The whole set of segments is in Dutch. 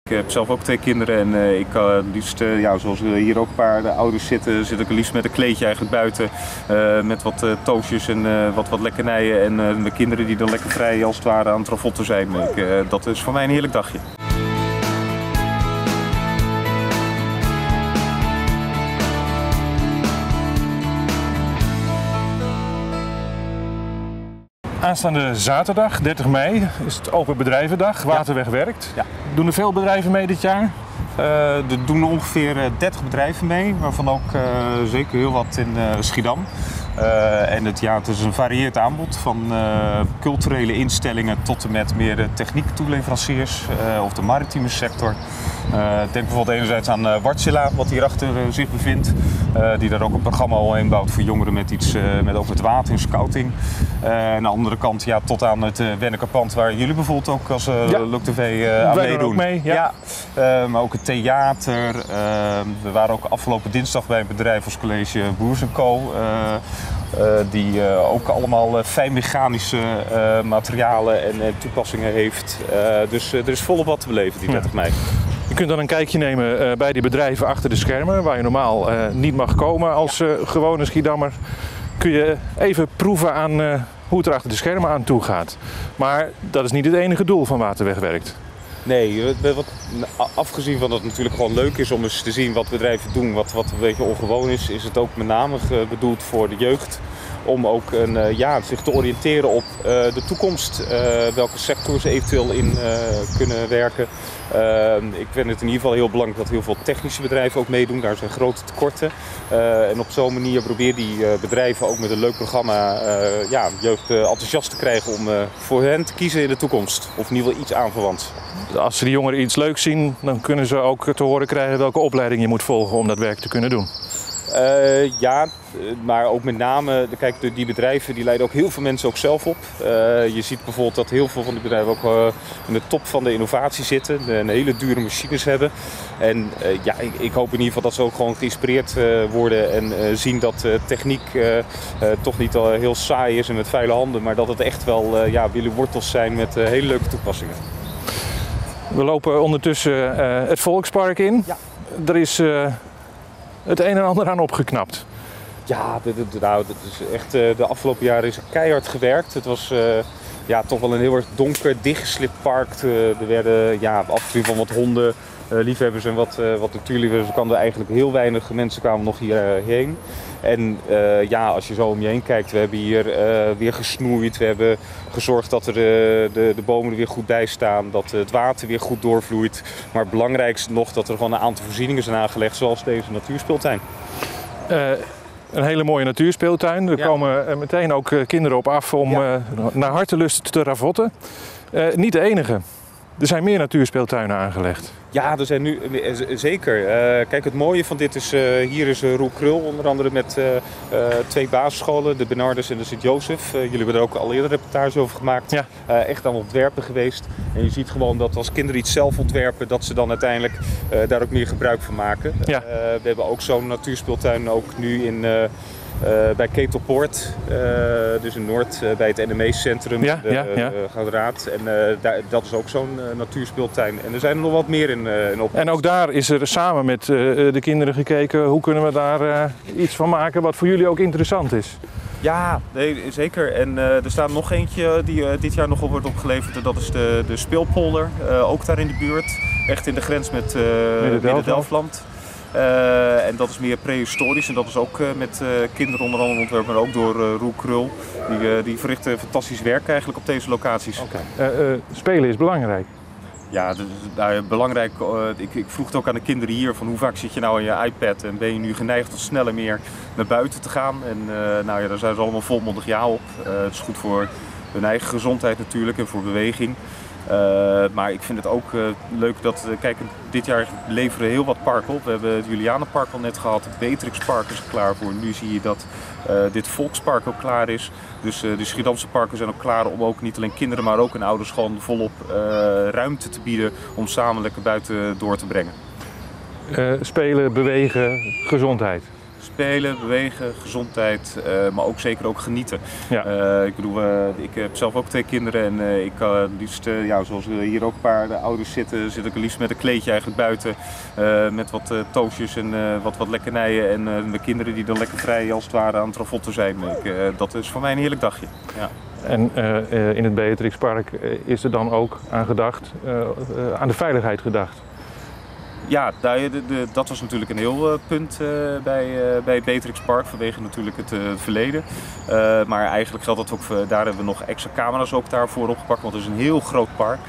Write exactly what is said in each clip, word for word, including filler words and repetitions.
Ik heb zelf ook twee kinderen en uh, ik kan uh, liefst, uh, ja, zoals uh, hier ook een paar de ouders zitten, zit ik liefst met een kleedje eigenlijk buiten. Uh, met wat uh, toastjes en uh, wat, wat lekkernijen en uh, de kinderen die dan lekker vrij als het ware aan het ravotten zijn. Ik, uh, dat is voor mij een heerlijk dagje. Aanstaande zaterdag, dertig mei, is het Open Bedrijvendag. Waterweg werkt. Ja. Doen er veel bedrijven mee dit jaar? Uh, er doen ongeveer dertig bedrijven mee, waarvan ook uh, zeker heel wat in uh, Schiedam. Uh, en het, ja, het is een varieerd aanbod van uh, culturele instellingen tot en met meer techniektoeleveranciers uh, of de maritieme sector. Uh, denk bijvoorbeeld enerzijds aan uh, Wärtsilä, wat hierachter uh, zich bevindt. Uh, die daar ook een programma al in bouwt voor jongeren met iets uh, met over het water en scouting. Uh, aan de andere kant ja, tot aan het uh, Wennekerpand waar jullie bijvoorbeeld ook als uh, ja. Luc T V uh, aan Wij meedoen. doen ook mee, ja. Ja. Uh, maar ook het theater. Uh, we waren ook afgelopen dinsdag bij een bedrijf als College Boers en Co. Uh, Uh, die uh, ook allemaal uh, fijnmechanische uh, materialen en uh, toepassingen heeft. Uh, dus uh, er is volop wat te beleven die dertig mei. Je kunt dan een kijkje nemen uh, bij die bedrijven achter de schermen, waar je normaal uh, niet mag komen als uh, gewone Schiedammer. Kun je even proeven aan uh, hoe het er achter de schermen aan toe gaat. Maar dat is niet het enige doel van Waterweg werkt. Nee, wat, afgezien van dat het natuurlijk gewoon leuk is om eens te zien wat bedrijven doen, wat, wat een beetje ongewoon is, is het ook met name bedoeld voor de jeugd. Om ook een, ja, zich te oriënteren op uh, de toekomst, uh, welke sectoren ze eventueel in uh, kunnen werken. Uh, ik vind het in ieder geval heel belangrijk dat heel veel technische bedrijven ook meedoen, daar zijn grote tekorten. Uh, en op zo'n manier probeer die uh, bedrijven ook met een leuk programma uh, ja, jeugd uh, enthousiast te krijgen om uh, voor hen te kiezen in de toekomst. Of in ieder geval iets aanverwants. Als ze die jongeren iets leuks zien, dan kunnen ze ook te horen krijgen welke opleiding je moet volgen om dat werk te kunnen doen. Uh, ja, maar ook met name, kijk, die bedrijven die leiden ook heel veel mensen ook zelf op. Uh, je ziet bijvoorbeeld dat heel veel van die bedrijven ook uh, in de top van de innovatie zitten, en hele dure machines hebben. En uh, ja, ik, ik hoop in ieder geval dat ze ook gewoon geïnspireerd uh, worden en uh, zien dat uh, techniek uh, uh, toch niet al heel saai is en met vuile handen, maar dat het echt wel uh, ja, willen wortels zijn met uh, hele leuke toepassingen. We lopen ondertussen uh, het Volkspark in. Ja. Er is uh, het een en ander aan opgeknapt. Ja, de, de, de, nou, dat is echt, uh, de afgelopen jaren is er keihard gewerkt. Het was uh, ja, toch wel een heel erg donker, dichtgeslipt park. Uh, er werden ja, afgezien van wat honden, uh, liefhebbers en wat, uh, wat natuurliefhebbers, kwamen er eigenlijk heel weinig mensen kwamen nog hierheen. En uh, ja, als je zo om je heen kijkt, we hebben hier uh, weer gesnoeid. We hebben gezorgd dat er de, de, de bomen er weer goed bij staan, dat het water weer goed doorvloeit. Maar het belangrijkste nog dat er gewoon een aantal voorzieningen zijn aangelegd, zoals deze natuurspeeltuin. Uh, een hele mooie natuurspeeltuin. Er ja. komen meteen ook kinderen op af om ja. uh, naar hartelust te ravotten. Uh, niet de enige. Er zijn meer natuurspeeltuinen aangelegd. Ja, er zijn nu zeker. Uh, kijk, het mooie van dit is, uh, hier is uh, Roel Krul, onder andere met uh, uh, twee basisscholen, de Bernardus en de Sint-Jozef. Uh, jullie hebben er ook al eerder reportage over gemaakt. Ja. Uh, echt aan ontwerpen geweest. En je ziet gewoon dat als kinderen iets zelf ontwerpen, dat ze dan uiteindelijk uh, daar ook meer gebruik van maken. Ja. Uh, we hebben ook zo'n natuurspeeltuin ook nu in... Uh, Uh, bij Ketelpoort, uh, dus in Noord, uh, bij het N M E-centrum, ja, de ja, ja. uh, Gouden Raad. En uh, daar, dat is ook zo'n uh, natuurspeeltuin. En er zijn er nog wat meer in, uh, in op. En ook daar is er samen met uh, de kinderen gekeken, hoe kunnen we daar uh, iets van maken wat voor jullie ook interessant is? Ja, nee, zeker. En uh, er staat nog eentje die uh, dit jaar nog op wordt opgeleverd. En dat is de, de Speelpolder, uh, ook daar in de buurt. Echt in de grens met uh, Midden-Delfland. Uh, en dat is meer prehistorisch en dat is ook uh, met uh, kinderen onder andere ontworpen, maar ook door uh, Roel Krul. Die, uh, die verrichten fantastisch werk eigenlijk op deze locaties. Okay. Uh, uh, spelen is belangrijk. Ja, de, de, belangrijk. Uh, ik, ik vroeg het ook aan de kinderen hier van hoe vaak zit je nou aan je iPad en ben je nu geneigd om sneller meer naar buiten te gaan. En uh, nou ja, daar zijn ze allemaal volmondig ja op. Uh, het is goed voor hun eigen gezondheid natuurlijk en voor beweging. Uh, maar ik vind het ook uh, leuk dat, uh, kijk, dit jaar leveren heel wat parken op. We hebben het Julianenpark al net gehad, het Beatrixpark is er klaar voor. Nu zie je dat uh, dit Volkspark ook klaar is. Dus uh, de Schiedamse parken zijn ook klaar om ook niet alleen kinderen, maar ook hun ouders gewoon volop uh, ruimte te bieden om samen lekker buiten door te brengen. Uh, spelen, bewegen, gezondheid. Spelen, bewegen, gezondheid, uh, maar ook zeker ook genieten. Ja. Uh, ik bedoel, uh, ik heb zelf ook twee kinderen en uh, ik uh, liefst, uh, ja, zoals hier ook een paar de ouders zitten, zit ik liefst met een kleedje eigenlijk buiten. Uh, met wat uh, toastjes en uh, wat, wat lekkernijen en uh, de kinderen die dan lekker vrij als het ware aan het ravotten zijn. Ik, uh, dat is voor mij een heerlijk dagje. Ja. En uh, uh, in het Beatrixpark uh, is er dan ook aan gedacht, uh, uh, aan de veiligheid gedacht? Ja, de, de, dat was natuurlijk een heel uh, punt uh, bij, uh, bij Beatrixpark vanwege natuurlijk het uh, verleden. Uh, maar eigenlijk geldt dat ook, voor, daar hebben we nog extra camera's ook daarvoor opgepakt, want het is een heel groot park.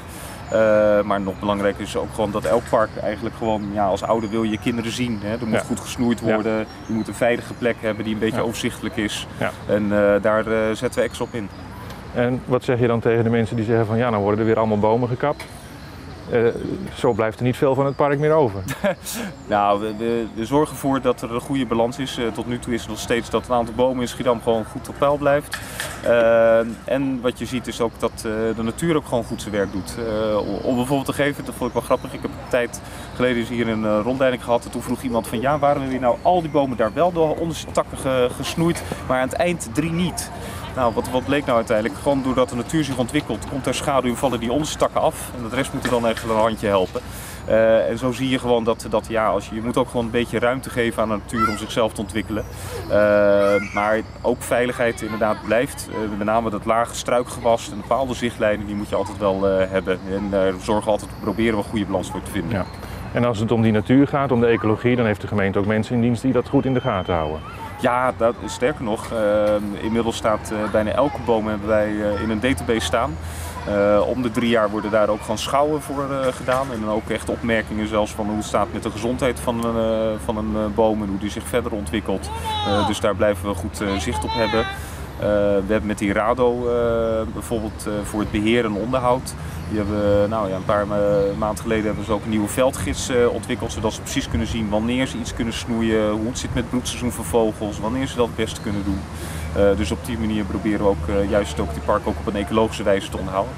Uh, maar nog belangrijker is ook gewoon dat elk park eigenlijk gewoon, ja, als ouder wil je je kinderen zien. Hè? Er moet ja. goed gesnoeid worden, ja. je moet een veilige plek hebben die een beetje ja. overzichtelijk is. Ja. En uh, daar uh, zetten we extra op in. En wat zeg je dan tegen de mensen die zeggen van ja, nou worden er weer allemaal bomen gekapt? Uh, zo blijft er niet veel van het park meer over. Nou, we, we, we zorgen ervoor dat er een goede balans is. Uh, tot nu toe is het nog steeds dat een aantal bomen in Schiedam gewoon goed op peil blijft. Uh, en wat je ziet is ook dat uh, de natuur ook gewoon goed zijn werk doet. Uh, om bijvoorbeeld te geven, dat vond ik wel grappig. Ik heb een tijd geleden hier een uh, rondleiding gehad. En toen vroeg iemand van ja, waarom hebben we nou al die bomen daar wel door onder zijn takken ge, gesnoeid, maar aan het eind drie niet? Nou, wat, wat bleek nou uiteindelijk? Gewoon doordat de natuur zich ontwikkelt, komt er schaduw en vallen die onderste takken af. En de rest moet er dan echt een handje helpen. Uh, en zo zie je gewoon dat, dat ja, als je, je moet ook gewoon een beetje ruimte geven aan de natuur om zichzelf te ontwikkelen. Uh, maar ook veiligheid inderdaad blijft. Uh, met name dat lage struikgewas en bepaalde zichtlijnen, die moet je altijd wel uh, hebben. En daar uh, zorgen we altijd, proberen we een goede balans voor te vinden. Ja. En als het om die natuur gaat, om de ecologie, dan heeft de gemeente ook mensen in dienst die dat goed in de gaten houden. Ja, dat, sterker nog, uh, inmiddels staat uh, bijna elke boom hebben wij uh, in een database staan. Uh, om de drie jaar worden daar ook gewoon schouwen voor uh, gedaan. En dan ook echt opmerkingen zelfs van hoe het staat met de gezondheid van een, uh, van een uh, boom en hoe die zich verder ontwikkelt. Uh, dus daar blijven we goed uh, zicht op hebben. Uh, we hebben met die RADO uh, bijvoorbeeld uh, voor het beheer en onderhoud. Die hebben, nou ja, een paar ma maanden geleden hebben ze ook een nieuwe veldgids uh, ontwikkeld, zodat ze precies kunnen zien wanneer ze iets kunnen snoeien, hoe het zit met het broedseizoen van vogels, wanneer ze dat het beste kunnen doen. Uh, dus op die manier proberen we ook uh, juist ook die park ook op een ecologische wijze te onderhouden.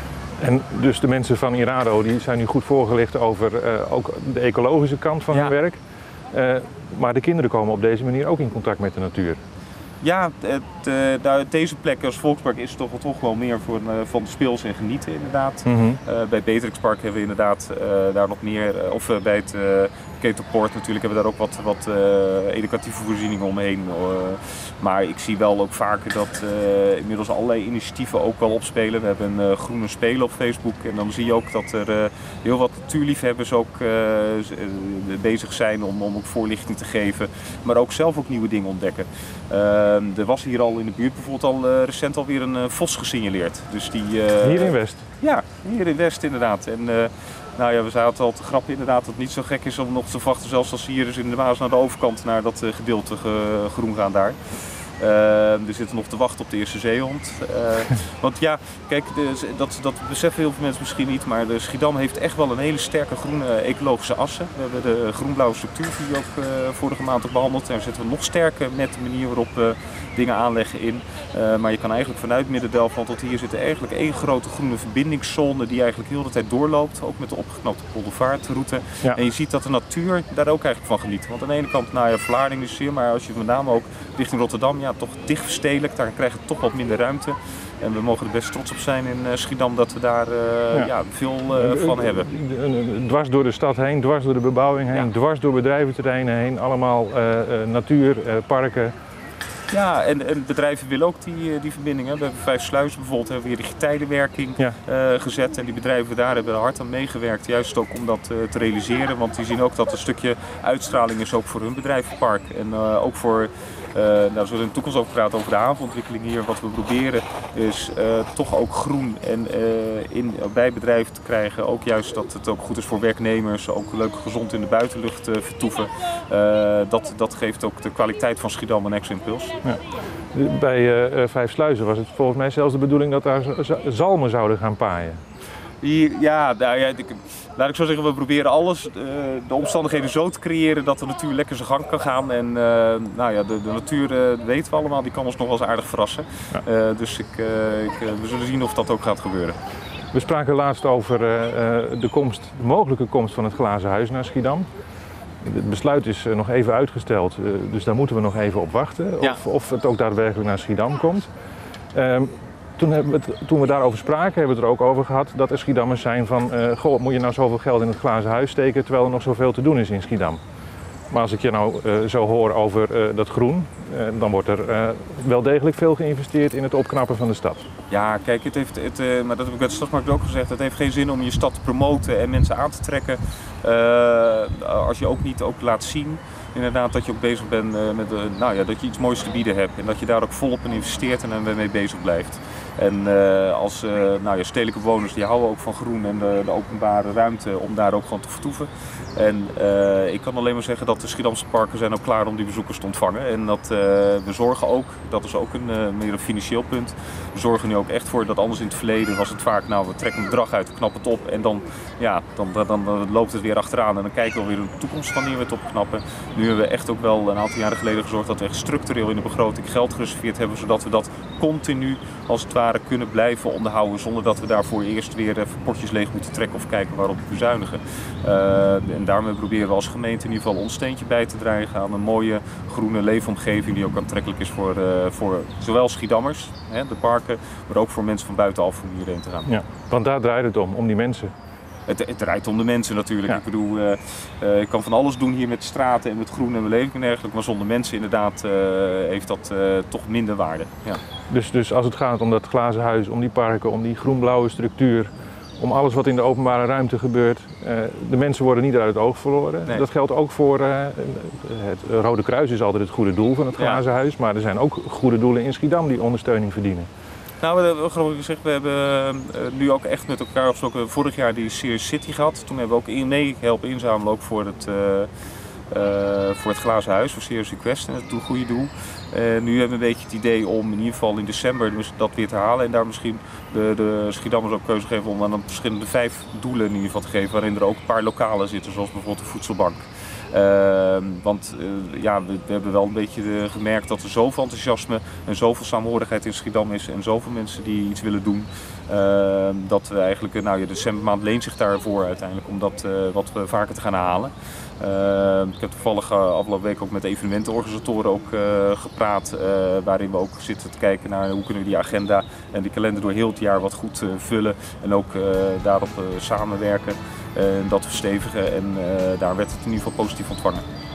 En dus de mensen van Irado die zijn nu goed voorgelicht over uh, ook de ecologische kant van ja. hun werk. Uh, maar de kinderen komen op deze manier ook in contact met de natuur. Ja, het, uh, nou, deze plek als Volkspark is toch, toch wel meer voor, uh, van speels en genieten inderdaad. Mm-hmm. uh, bij Beatrixpark hebben we inderdaad uh, daar nog meer, uh, of uh, bij het uh, Ketelpoort natuurlijk hebben we daar ook wat, wat uh, educatieve voorzieningen omheen. Uh, maar ik zie wel ook vaker dat uh, inmiddels allerlei initiatieven ook wel opspelen. We hebben een uh, groene spelen op Facebook en dan zie je ook dat er uh, heel wat natuurliefhebbers ook uh, bezig zijn om, om ook voorlichting te geven. Maar ook zelf ook nieuwe dingen ontdekken. Uh, er was hier al in de buurt bijvoorbeeld al uh, recent alweer een uh, vos gesignaleerd. Dus die, uh, hier in West? Ja, hier in West inderdaad. En, uh, nou ja, we zaten al te grappen inderdaad dat het niet zo gek is om nog te wachten, zelfs als hier dus in de Maas naar de overkant naar dat uh, gedeelte uh, groen gaan daar. Uh, er zitten nog te wachten op de eerste zeehond. Uh, want ja, kijk, de, dat, dat beseffen heel veel mensen misschien niet, maar de Schiedam heeft echt wel een hele sterke groene ecologische assen. We hebben de groen-blauwe structuur die ook uh, vorige maand ook behandeld. Daar zitten we nog sterker met de manier waarop we dingen aanleggen in. Uh, maar je kan eigenlijk vanuit Midden-Delfland tot hier zitten eigenlijk één grote groene verbindingszone die eigenlijk heel de tijd doorloopt. Ook met de opgeknapte Poldervaartroute. Ja. En je ziet dat de natuur daar ook eigenlijk van geniet. Want aan de ene kant, nou ja, Vlaardingen is zeer, maar als je met name ook richting Rotterdam, ja, toch dicht verstedelijk, daar krijg je toch wat minder ruimte. En we mogen er best trots op zijn in uh, Schiedam dat we daar uh, ja. Ja, veel uh, van hebben. Dwars door de stad heen, dwars door de bebouwing heen, ja. dwars door bedrijventerreinen heen, allemaal uh, uh, natuur, uh, parken. Ja, en, en bedrijven willen ook die, die verbindingen. We hebben Vijfsluizen bijvoorbeeld, hebben we hier de getijdenwerking ja. uh, gezet. En die bedrijven daar hebben er hard aan meegewerkt, juist ook om dat uh, te realiseren. Want die zien ook dat een stukje uitstraling is ook voor hun bedrijvenpark. En uh, ook voor, uh, nou, we zullen in de toekomst over praten over de havenontwikkeling hier. Wat we proberen is uh, toch ook groen en uh, in, bij bedrijven te krijgen. Ook juist dat het ook goed is voor werknemers, ook leuk gezond in de buitenlucht uh, vertoeven. Uh, dat, dat geeft ook de kwaliteit van Schiedam een extra impuls. Ja. Bij uh, Vijfsluizen was het volgens mij zelfs de bedoeling dat daar zalmen zouden gaan paaien. Hier, ja, nou ja, ik, laat ik zo zeggen, we proberen alles, uh, de omstandigheden zo te creëren dat de natuur lekker zijn gang kan gaan. En uh, nou ja, de, de natuur uh, weten we allemaal, die kan ons nog wel eens aardig verrassen. Ja. Uh, dus ik, uh, ik, uh, we zullen zien of dat ook gaat gebeuren. We spraken laatst over uh, de, komst, de mogelijke komst van het glazen huis naar Schiedam. Het besluit is nog even uitgesteld, dus daar moeten we nog even op wachten. Ja. Of, of het ook daadwerkelijk naar Schiedam komt. Um, toen, hebben we het, toen we daarover spraken, hebben we het er ook over gehad dat er Schiedammers zijn van... Uh, goh, moet je nou zoveel geld in het glazen huis steken terwijl er nog zoveel te doen is in Schiedam? Maar als ik je nou uh, zo hoor over uh, dat groen, uh, dan wordt er uh, wel degelijk veel geïnvesteerd in het opknappen van de stad. Ja, kijk, het heeft, het, uh, maar dat heb ik bij de Stadsmarkt ook gezegd, het heeft geen zin om je stad te promoten en mensen aan te trekken uh, als je ook niet ook laat zien inderdaad dat je ook bezig bent uh, met, uh, nou ja, dat je iets moois te bieden hebt en dat je daar ook volop in investeert en er mee bezig blijft. En uh, als uh, nou ja, stedelijke bewoners die houden ook van groen en de, de openbare ruimte om daar ook gewoon te vertoeven. En uh, ik kan alleen maar zeggen dat de Schiedamse parken zijn ook klaar om die bezoekers te ontvangen. En dat uh, we zorgen ook, dat is ook een uh, meer een financieel punt, we zorgen nu ook echt voor dat anders in het verleden was het vaak, nou we trekken een bedrag uit, we knappen het op en dan, ja, dan, dan, dan, dan loopt het weer achteraan en dan kijken we weer in de toekomst wanneer we het opknappen. Nu hebben we echt ook wel een aantal jaren geleden gezorgd dat we echt structureel in de begroting geld gereserveerd hebben, zodat we dat continu als het ware kunnen blijven onderhouden zonder dat we daarvoor eerst weer even potjes leeg moeten trekken of kijken waarop we bezuinigen. Uh, en daarmee proberen we als gemeente in ieder geval ons steentje bij te dragen aan een mooie groene leefomgeving die ook aantrekkelijk is voor, uh, voor zowel Schiedammers, hè, de parken, maar ook voor mensen van buitenaf om hierheen te gaan. Ja, want daar draait het om, om die mensen. Het, het draait om de mensen natuurlijk. Ja. Ik bedoel, uh, uh, ik kan van alles doen hier met straten en met groen en beleving en dergelijke, maar zonder mensen inderdaad uh, heeft dat uh, toch minder waarde. Ja. Dus, dus als het gaat om dat glazen huis, om die parken, om die groen-blauwe structuur, om alles wat in de openbare ruimte gebeurt, uh, de mensen worden niet uit het oog verloren. Nee. Dat geldt ook voor, uh, het Rode Kruis is altijd het goede doel van het glazen ja. huis, maar er zijn ook goede doelen in Schiedam die ondersteuning verdienen. Nou, we hebben geloof ik gezegd, we hebben uh, nu ook echt met elkaar afgesproken. Vorig jaar die Serious City gehad. Toen hebben we ook in, mee helpen inzamelen ook voor het, uh, uh, voor het glazen huis, voor Serious Request en het goede doel. Uh, nu hebben we een beetje het idee om in ieder geval in december dus dat weer te halen en daar misschien de, de Schiedammers ook keuze geven om aan dan verschillende vijf doelen in ieder geval te geven, waarin er ook een paar lokalen zitten, zoals bijvoorbeeld de voedselbank. Uh, want uh, ja, we, we hebben wel een beetje uh, gemerkt dat er zoveel enthousiasme en zoveel samenhorigheid in Schiedam is en zoveel mensen die iets willen doen. Uh, dat we eigenlijk, uh, nou ja, de decembermaand leent zich daarvoor uiteindelijk om dat uh, wat we vaker te gaan halen. Uh, ik heb toevallig uh, afgelopen week ook met evenementenorganisatoren ook, uh, gepraat, uh, waarin we ook zitten te kijken naar hoe kunnen we die agenda en die kalender door heel het jaar wat goed uh, vullen en ook uh, daarop uh, samenwerken en uh, dat verstevigen en uh, daar werd het in ieder geval positief ontvangen.